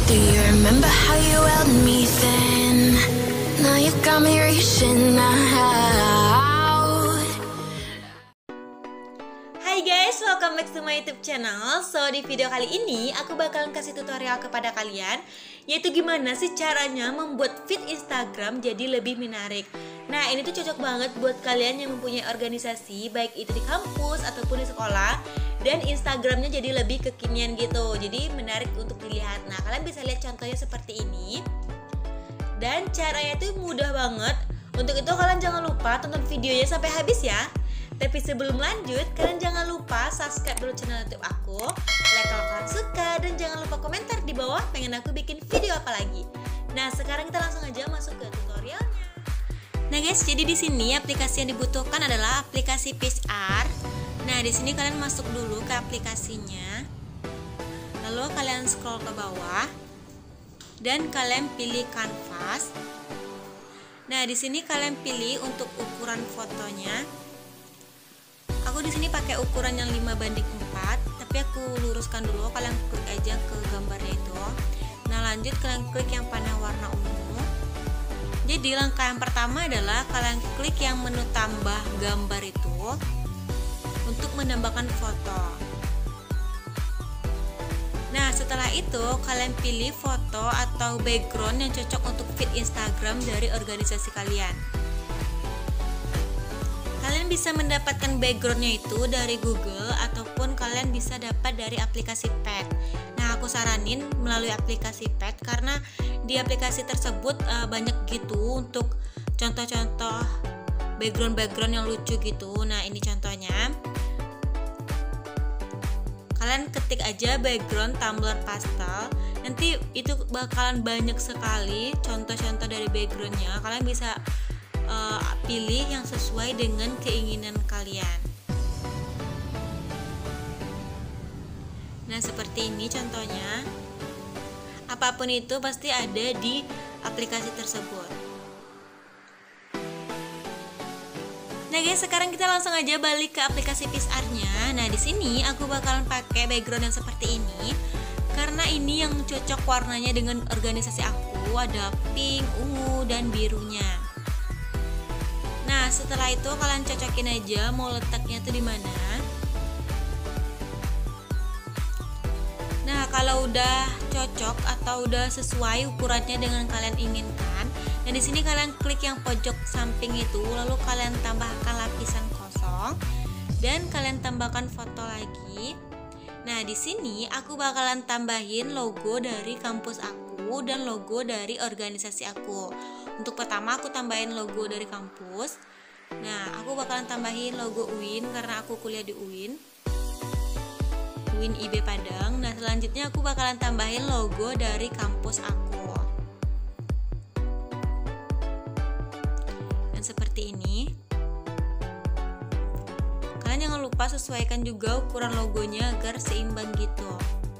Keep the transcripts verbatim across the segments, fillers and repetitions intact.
Do you remember how you held me then? Now you got me reaching out. Hai guys, welcome back to my YouTube channel. So di video kali ini aku bakalan kasih tutorial kepada kalian, yaitu gimana sih caranya membuat feed Instagram jadi lebih menarik. Nah ini tuh cocok banget buat kalian yang mempunyai organisasi, baik itu di kampus ataupun di sekolah, dan Instagramnya jadi lebih kekinian gitu, jadi menarik untuk dilihat. Nah kalian bisa lihat contohnya seperti ini, dan caranya tuh mudah banget. Untuk itu kalian jangan lupa tonton videonya sampai habis ya. Tapi sebelum lanjut, kalian jangan lupa subscribe dulu channel YouTube aku, like kalau kalian suka, dan jangan lupa komentar di bawah pengen aku bikin video apa lagi. Nah sekarang kita langsung aja masuk ke tutorialnya. Nah guys, jadi di sini aplikasi yang dibutuhkan adalah aplikasi P I X R. Nah di sini kalian masuk dulu ke aplikasinya, lalu kalian scroll ke bawah dan kalian pilih kanvas. Nah di sini kalian pilih untuk ukuran fotonya. Aku di sini pakai ukuran yang lima banding empat, tapi aku luruskan dulu. Kalian klik aja ke gambarnya itu. Nah lanjut kalian klik yang panah warna ungu. Jadi langkah yang pertama adalah kalian klik yang menu tambah gambar itu untuk menambahkan foto. Nah setelah itu kalian pilih foto atau background yang cocok untuk feed Instagram dari organisasi kalian. Kalian bisa mendapatkan backgroundnya itu dari Google ataupun kalian bisa dapat dari aplikasi Pad. Nah aku saranin melalui aplikasi Pad karena di aplikasi tersebut uh, banyak gitu untuk contoh-contoh background-background yang lucu gitu. Nah ini contohnya. Kalian ketik aja background Tumblr pastel, nanti itu bakalan banyak sekali contoh-contoh dari backgroundnya. Kalian bisa uh, pilih yang sesuai dengan keinginan kalian. Nah seperti ini contohnya. Apapun itu pasti ada di aplikasi tersebut. Nah guys, sekarang kita langsung aja balik ke aplikasi P I X R-nya. Nah di sini aku bakalan pakai background yang seperti ini karena ini yang cocok warnanya dengan organisasi aku, ada pink, ungu, dan birunya. Nah setelah itu kalian cocokin aja mau letaknya tuh di mana. Nah kalau udah cocok atau udah sesuai ukurannya dengan kalian inginkan, nah di sini kalian klik yang pojok samping itu, lalu kalian tambahkan lapisan kosong dan kalian tambahkan foto lagi. Nah di sini aku bakalan tambahin logo dari kampus aku dan logo dari organisasi aku. Untuk pertama aku tambahin logo dari kampus. Nah aku bakalan tambahin logo U I N karena aku kuliah di U I N. U I N I B Padang. Nah selanjutnya aku bakalan tambahin logo dari kampus aku. Dan seperti ini. Kalian jangan lupa sesuaikan juga ukuran logonya agar seimbang gitu.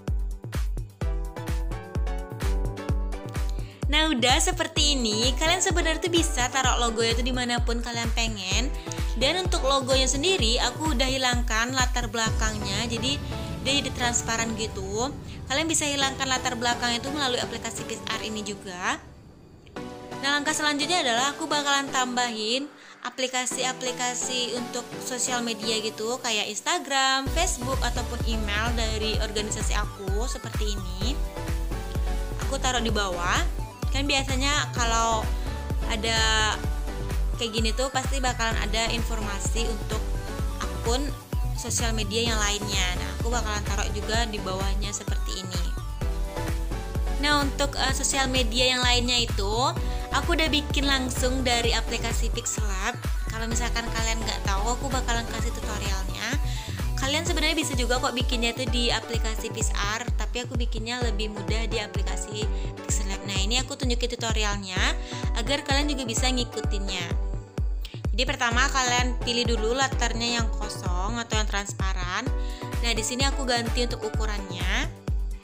Nah udah seperti ini, kalian sebenarnya tuh bisa taruh logonya itu dimanapun kalian pengen. Dan untuk logonya sendiri aku udah hilangkan latar belakangnya, jadi dia jadi transparan gitu. Kalian bisa hilangkan latar belakang itu melalui aplikasi P I X R ini juga. Nah langkah selanjutnya adalah aku bakalan tambahin aplikasi-aplikasi untuk sosial media gitu, kayak Instagram, Facebook, ataupun email dari organisasi aku seperti ini. Aku taruh di bawah. Kan biasanya kalau ada kayak gini tuh pasti bakalan ada informasi untuk akun sosial media yang lainnya. Nah aku bakalan taruh juga di bawahnya seperti ini. Nah untuk uh, sosial media yang lainnya itu aku udah bikin langsung dari aplikasi Pixlab. Kalau misalkan kalian nggak tahu, aku bakalan kasih tutorialnya. Kalian sebenarnya bisa juga kok bikinnya itu di aplikasi P I X R, tapi aku bikinnya lebih mudah di aplikasi Pixlab. Nah ini aku tunjukin tutorialnya agar kalian juga bisa ngikutinnya. Jadi pertama kalian pilih dulu latarnya yang kosong atau yang transparan. Nah di sini aku ganti untuk ukurannya.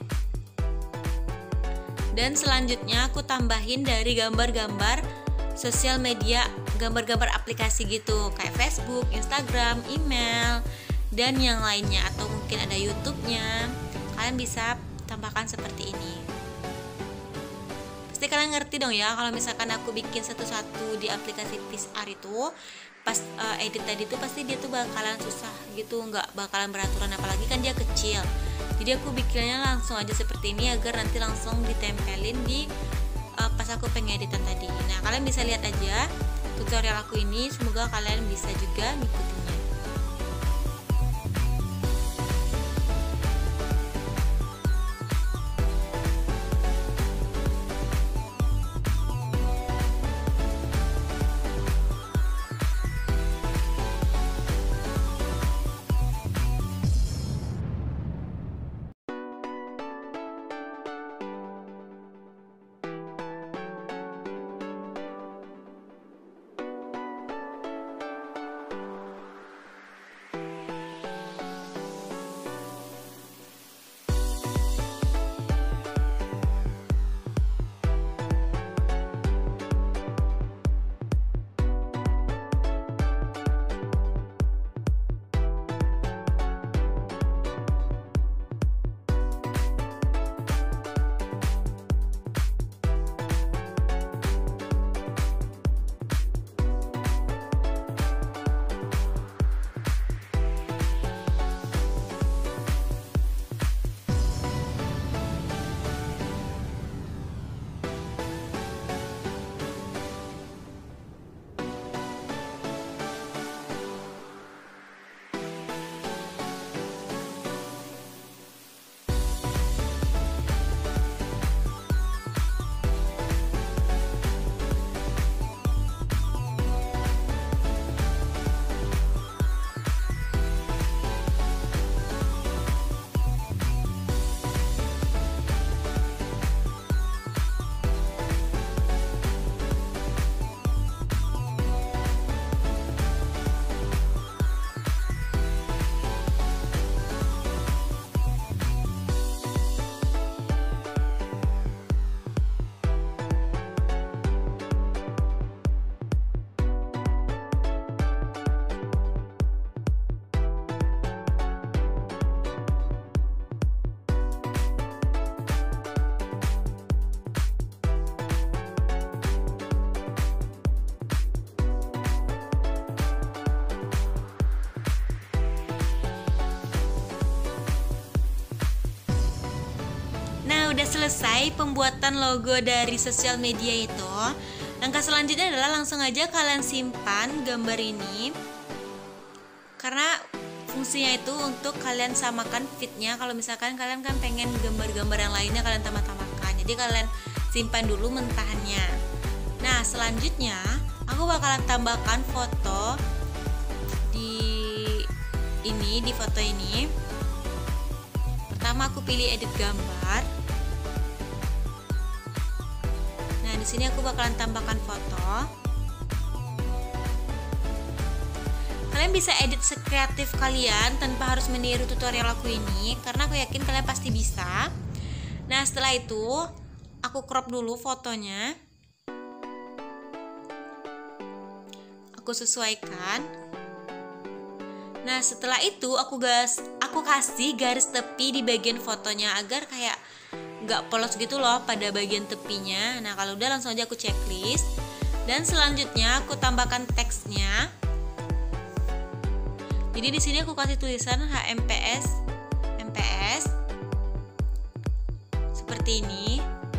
Dan selanjutnya aku tambahin dari gambar-gambar sosial media, gambar-gambar aplikasi gitu, kayak Facebook, Instagram, email, dan yang lainnya, atau mungkin ada YouTube-nya. Kalian bisa tambahkan seperti ini. Pasti kalian ngerti dong ya kalau misalkan aku bikin satu-satu di aplikasi Pixar itu, pas uh, edit tadi tuh pasti dia tuh bakalan susah gitu, nggak bakalan beraturan, apalagi kan dia kecil. Jadi aku bikinnya langsung aja seperti ini agar nanti langsung ditempelin di uh, pas aku pengeditan tadi. Nah, kalian bisa lihat aja tutorial aku ini, semoga kalian bisa juga ngikutinnya. Nah, udah selesai pembuatan logo dari sosial media itu. Langkah selanjutnya adalah langsung aja kalian simpan gambar ini, karena fungsinya itu untuk kalian samakan fitnya. Kalau misalkan kalian kan pengen gambar-gambar yang lainnya kalian tambah-tambahkan, jadi kalian simpan dulu mentahannya. Nah, selanjutnya aku bakalan tambahkan foto di ini, di foto ini. Pertama aku pilih edit gambar. Nah, di sini aku bakalan tambahkan foto. Kalian bisa edit sekreatif kalian tanpa harus meniru tutorial aku ini, karena aku yakin kalian pasti bisa. Nah, setelah itu aku crop dulu fotonya. Aku sesuaikan. Nah, setelah itu aku gas, aku kasih garis tepi di bagian fotonya agar kayak nggak polos gitu loh pada bagian tepinya. Nah, kalau udah langsung aja aku checklist. Dan selanjutnya aku tambahkan teksnya. Jadi di sini aku kasih tulisan H M P S, M P S seperti ini.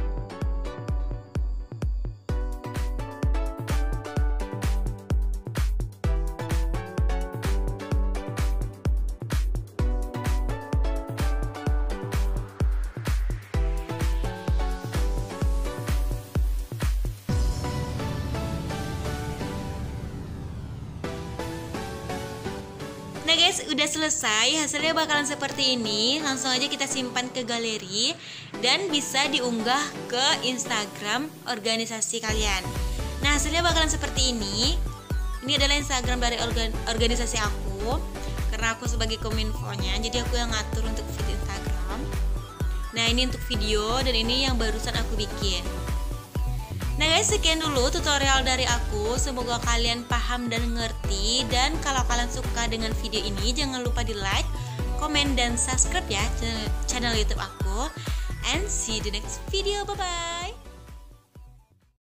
Nah guys, udah selesai, hasilnya bakalan seperti ini. Langsung aja kita simpan ke galeri dan bisa diunggah ke Instagram organisasi kalian. Nah, hasilnya bakalan seperti ini. Ini adalah Instagram dari organ organisasi aku, karena aku sebagai kominfonya, jadi aku yang ngatur untuk feed Instagram. Nah, ini untuk video dan ini yang barusan aku bikin. Nah guys, sekian dulu tutorial dari aku. Semoga kalian paham dan ngerti. Dan kalau kalian suka dengan video ini, jangan lupa di like, komen, dan subscribe ya channel, channel YouTube aku. And see you the next video. Bye bye.